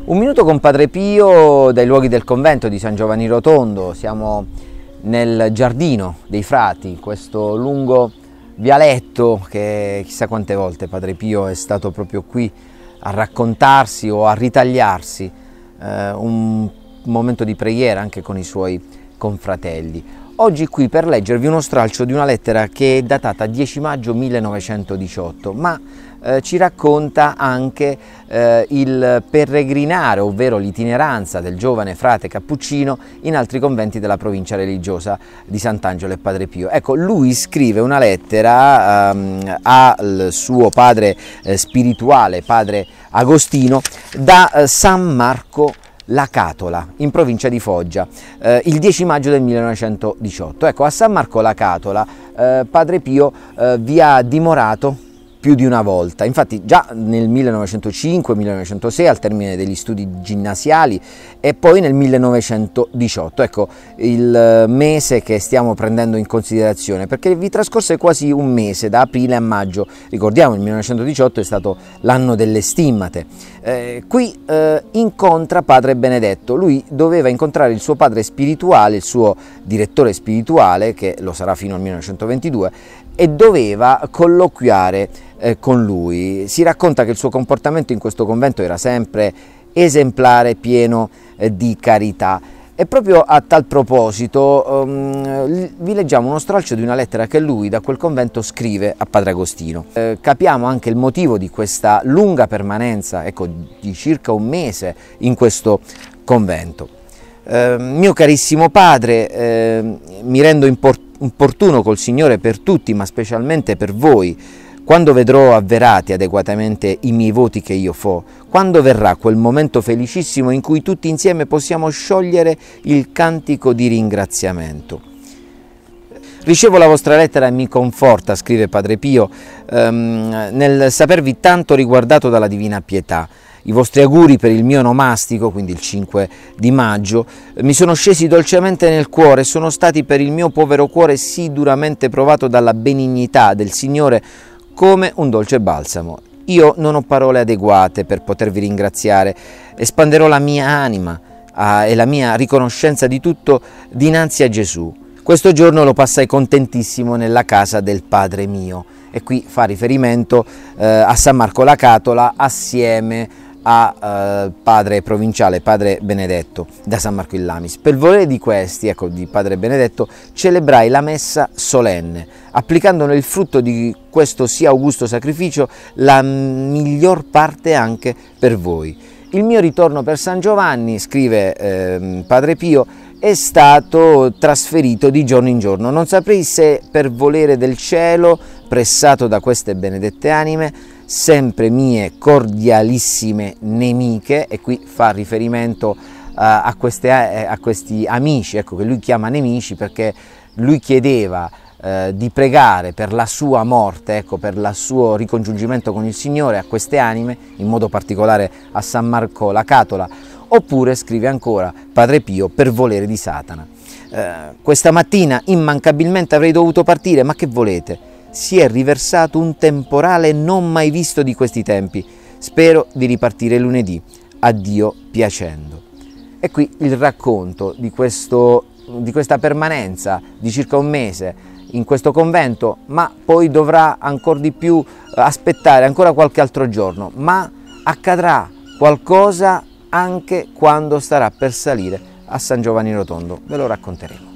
Un minuto con Padre Pio dai luoghi del convento di San Giovanni Rotondo. Siamo nel giardino dei frati, questo lungo vialetto che chissà quante volte Padre Pio è stato proprio qui a raccontarsi o a ritagliarsi un momento di preghiera anche con i suoi confratelli. Oggi qui per leggervi uno stralcio di una lettera che è datata 10 maggio 1918, ma ci racconta anche il peregrinare, ovvero l'itineranza del giovane frate cappuccino in altri conventi della provincia religiosa di Sant'Angelo e Padre Pio. Ecco, lui scrive una lettera al suo padre spirituale, padre Agostino, da San Marco la Catola, in provincia di Foggia, il 10 maggio del 1918. Ecco, a San Marco la Catola Padre Pio vi ha dimorato più di una volta. Infatti già nel 1905-1906 al termine degli studi ginnasiali e poi nel 1918, ecco il mese che stiamo prendendo in considerazione, perché vi trascorse quasi un mese, da aprile a maggio. Ricordiamo, il 1918 è stato l'anno delle stimmate. Qui incontra Padre Benedetto. Lui doveva incontrare il suo padre spirituale, il suo direttore spirituale, che lo sarà fino al 1922, e doveva colloquiare con lui. Si racconta che il suo comportamento in questo convento era sempre esemplare, pieno di carità. E proprio a tal proposito vi leggiamo uno stralcio di una lettera che lui da quel convento scrive a Padre Agostino. Capiamo anche il motivo di questa lunga permanenza, ecco, di circa un mese in questo convento. Mio carissimo padre, mi rendo opportuno col Signore per tutti, ma specialmente per voi, quando vedrò avverati adeguatamente i miei voti che io fo, quando verrà quel momento felicissimo in cui tutti insieme possiamo sciogliere il cantico di ringraziamento. Ricevo la vostra lettera e mi conforta, scrive Padre Pio, nel sapervi tanto riguardato dalla Divina Pietà. I vostri auguri per il mio nomastico, quindi il 5 di maggio, mi sono scesi dolcemente nel cuore e sono stati per il mio povero cuore sì duramente provato dalla benignità del Signore come un dolce balsamo. Io non ho parole adeguate per potervi ringraziare, espanderò la mia anima e la mia riconoscenza di tutto dinanzi a Gesù. Questo giorno lo passai contentissimo nella casa del Padre mio, e qui fa riferimento a San Marco la Catola assieme a padre provinciale, Padre Benedetto, da San Marco in Lamis. Per volere di questi, ecco, di Padre Benedetto, celebrai la messa solenne, applicando nel frutto di questo sì augusto sacrificio la miglior parte anche per voi. Il mio ritorno per San Giovanni, scrive Padre Pio, è stato trasferito di giorno in giorno. Non saprei se per volere del cielo, pressato da queste benedette anime, sempre mie cordialissime nemiche, e qui fa riferimento a questi amici, ecco, che lui chiama nemici perché lui chiedeva di pregare per la sua morte, ecco, per il suo ricongiungimento con il Signore a queste anime, in modo particolare a San Marco la Catola, oppure, scrive ancora Padre Pio, per volere di Satana. Questa mattina immancabilmente avrei dovuto partire, ma che volete? Si è riversato un temporale non mai visto di questi tempi. Spero di ripartire lunedì, a Dio piacendo. E qui il racconto di questa permanenza di circa un mese in questo convento, ma poi dovrà ancora di più aspettare ancora qualche altro giorno, ma accadrà qualcosa anche quando starà per salire a San Giovanni Rotondo. Ve lo racconteremo.